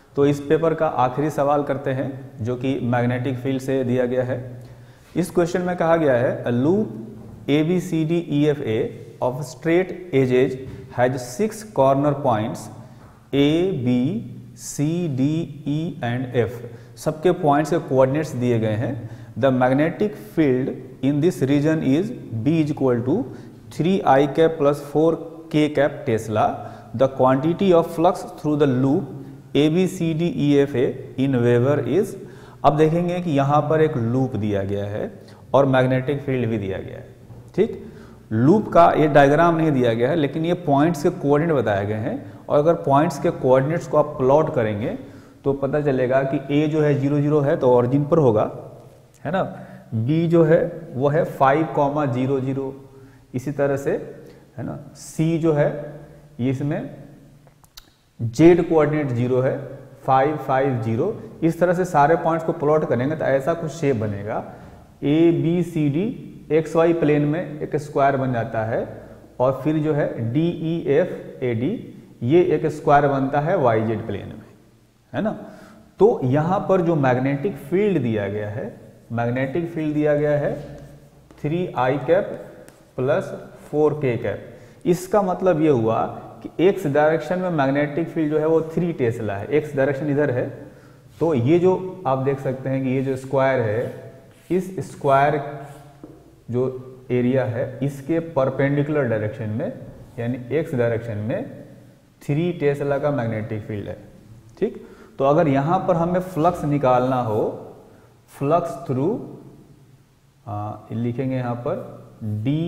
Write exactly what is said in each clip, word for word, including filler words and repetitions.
तो इस पेपर का आखिरी सवाल करते हैं जो कि मैग्नेटिक फील्ड से दिया गया है। इस क्वेश्चन में कहा गया है a loop A B C D E F A of straight edges has six corner points A B C D E and F. सबके पॉइंट्स के कोऑर्डिनेट्स दिए गए हैं। The magnetic field in this region is B is equal to three i cap plus four k cap tesla. The quantity of flux through the loop A B C D E F A in weber is. अब देखेंगे कि यहाँ पर एक loop दिया गया है और मैग्नेटिक फील्ड भी दिया गया है। ठीक, लूप का ये डायग्राम नहीं दिया गया है लेकिन ये पॉइंट्स के कोऑर्डिनेट बताए गए हैं और अगर पॉइंट्स के कोऑर्डिनेट्स को आप प्लॉट करेंगे तो पता चलेगा कि ए जो है जीरो जीरो है तो ऑरिजिन पर होगा, है ना। बी जो है वो है फाइव कॉमा जीरो जीरो, इसी तरह से, है ना। सी जो है इसमें जेड कोऑर्डिनेट जीरो है, फाइव फाइव जीरो। इस तरह से सारे पॉइंट्स को प्लॉट करेंगे तो ऐसा कुछ शेप बनेगा। A B C D x y plane में एक स्क्वायर बन जाता है और फिर जो है D E F A D ये एक स्क्वायर बनता है वाई जेड प्लेन में, है ना। तो यहां पर जो मैग्नेटिक फील्ड दिया गया है, मैग्नेटिक फील्ड दिया गया है three i cap plus four k cap. इसका मतलब ये हुआ कि एक्स डायरेक्शन में मैग्नेटिक फील्ड जो है वो थ्री टेस्ला है। एक्स डायरेक्शन इधर है तो ये जो आप देख सकते हैं कि ये जो स्क्वायर है, इस स्क्वायर जो एरिया है इसके परपेंडिकुलर डायरेक्शन में यानी एक्स डायरेक्शन में थ्री टेस्ला का मैग्नेटिक फील्ड है। ठीक, तो अगर यहां पर हमें फ्लक्स निकालना हो, फ्लक्स थ्रू लिखेंगे यहां पर D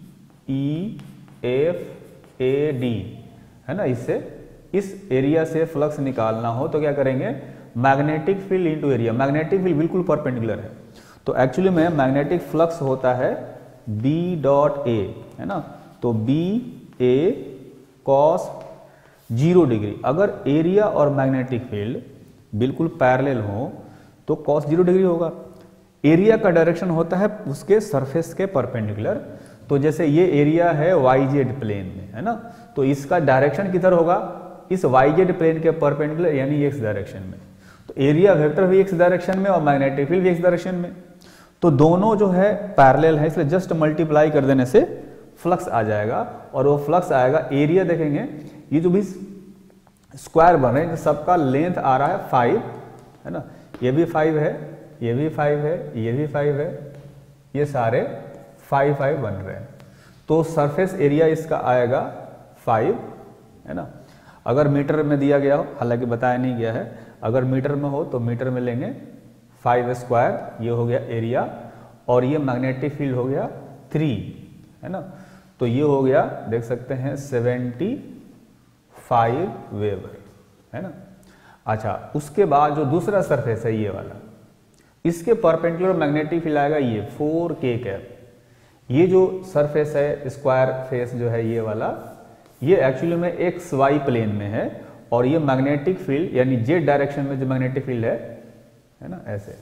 E F A D, है ना। इससे इस एरिया से फ्लक्स निकालना हो तो क्या करेंगे, magnetic field into area. Magnetic field बिल्कुल परपेंडिकुलर है तो एक्चुअली में मैग्नेटिक फ्लक्स होता है बी डॉट ए, है ना। तो B A cos zero degree. अगर एरिया और मैग्नेटिक फील्ड बिल्कुल पैरेलल हो तो कॉस जीरो डिग्री होगा। एरिया का डायरेक्शन होता है उसके सरफेस के परपेंडिकुलर। तो जैसे ये एरिया है वाई जेड प्लेन में, है ना, तो इसका डायरेक्शन किधर होगा, इस वाई जेड प्लेन के परपेंडिकुलर यानी एक्स डायरेक्शन में। तो एरिया वेक्टर भी एक्स डायरेक्शन में और मैग्नेटिक फील्ड भी एक्स डायरेक्शन में। तो दोनों जो है पैरेलल है, इसलिए जस्ट मल्टीप्लाई कर देने से फ्लक्स आ जाएगा और वो फ्लक्स आएगा। एरिया देखेंगे ये जो भी स्क्वायर बन रहे हैं सबका लेंथ आ रहा है फाइव, है ना। ये भी फाइव है, ये भी फाइव है, ये भी फाइव है, ये सारे फाइव फाइव बन रहे हैं। तो सरफेस एरिया इसका आएगा फाइव, है ना। अगर मीटर में दिया गया हो, हालांकि बताया नहीं गया है, अगर मीटर में हो तो मीटर में लेंगे फाइव स्क्वायर, ये हो गया एरिया और ये मैग्नेटिक फील्ड हो गया थ्री, है ना। तो ये हो गया देख सकते हैं सेवेंटी फाइव वेबर, है ना। अच्छा, उसके बाद जो दूसरा सरफेस है ये वाला, इसके परपेंडिकुलर मैग्नेटिक फील्ड आएगा ये फोर के कैप। ये जो सरफेस है स्क्वायर फेस जो है ये वाला, ये एक्चुअली में एक्स वाई प्लेन में है और ये मैग्नेटिक फील्ड यानी जेड डायरेक्शन में जो मैग्नेटिक फील्ड है, है ना, ऐसे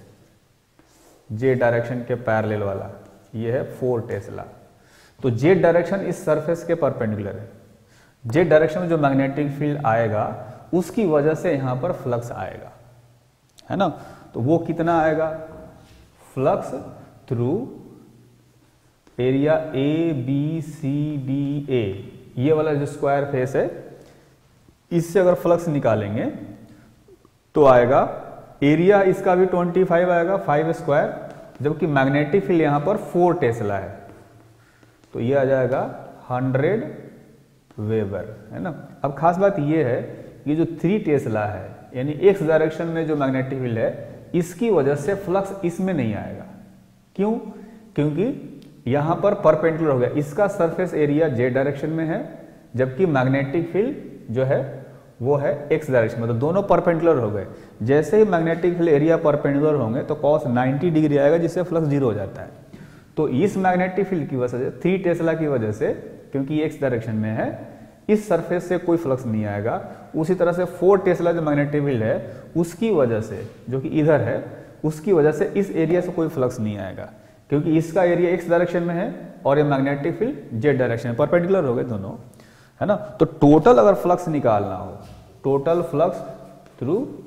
जेड डायरेक्शन के पैरेलल वाला ये है फोर टेस्ला। तो जेड डायरेक्शन इस सरफेस के परपेंडिकुलर है। जेड डायरेक्शन में जो मैग्नेटिक फील्ड आएगा उसकी वजह से यहां पर फ्लक्स आएगा, है ना। तो वो कितना आएगा, flux through area A B C D A, ये वाला जो स्क्वायर फेस है इससे अगर फ्लक्स निकालेंगे तो आएगा एरिया इसका भी ट्वेंटी फाइव आएगा, फाइव स्क्वायर, जबकि मैग्नेटिक फील्ड यहां पर फोर टेस्ला है तो ये आ जाएगा हंड्रेड वेबर, है ना। अब खास बात ये है ये जो थ्री टेस्ला है यानी एक्स डायरेक्शन में जो मैग्नेटिक फील्ड है इसकी वजह से फ्लक्स इसमें नहीं आएगा। क्यों, क्योंकि यहां पर परपेंडिकुलर हो गया, इसका सरफेस एरिया जेड डायरेक्शन में है जबकि मैग्नेटिक फील्ड जो है वो है एक्स डायरेक्शन में। तो दोनों परपेंडिकुलर हो गए। जैसे ही मैग्नेटिक फील्ड एरिया परपेंडिकुलर होंगे तो कॉस नाइंटी डिग्री आएगा जिससे फ्लक्स जीरो हो जाता है। तो इस मैग्नेटिक फील्ड की वजह से थ्री टेस्ला की वजह से, क्योंकि एक्स डायरेक्शन में है, इस सरफेस से कोई फ्लक्स नहीं आएगा। उसी तरह से फोर टेस्ला जो मैग्नेटिक फील्ड है उसकी वजह से, जो कि इधर है, उसकी वजह से इस एरिया से कोई फ्लक्स नहीं आएगा क्योंकि इसका एरिया एक्स डायरेक्शन में है और ये मैग्नेटिक फील्ड जेड डायरेक्शन में, परपेंडिकुलर हो गए दोनों, है ना। तो टोटल अगर फ्लक्स निकालना हो, total flux through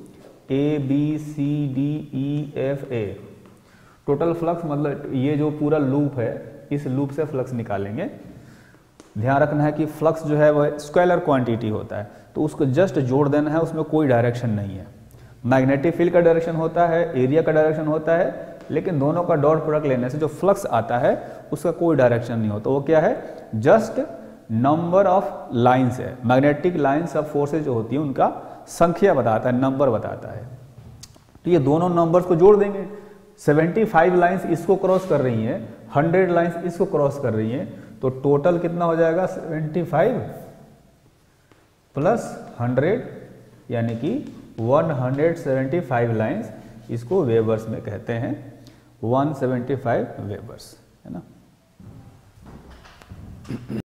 A B C D E F A, total flux मतलब ये जो पूरा लूप है इस लूप से फ्लक्स निकालेंगे। ध्यान रखना है कि फ्लक्स जो है वह स्केलर क्वांटिटी होता है, तो उसको जस्ट जोड़ देना है, उसमें कोई डायरेक्शन नहीं है। मैग्नेटिक फील्ड का डायरेक्शन होता है, एरिया का डायरेक्शन होता है, लेकिन दोनों का डॉट प्रोडक्ट लेने से जो फ्लक्स आता है उसका कोई डायरेक्शन नहीं होता। वो क्या है, जस्ट नंबर ऑफ लाइंस है। मैग्नेटिक लाइंस ऑफ फोर्सेज जो होती है उनका संख्या बताता है, नंबर बताता है। तो ये दोनों नंबर्स को जोड़ देंगे। पचहत्तर लाइंस इसको क्रॉस कर रही हैं, सौ लाइंस इसको क्रॉस कर रही हैं, तो टोटल कितना हो जाएगा, पचहत्तर प्लस हंड्रेड यानी कि एक सौ पचहत्तर लाइंस, इसको वेबर्स में कहते हैं, एक सौ पचहत्तर वेबर्स, है ना।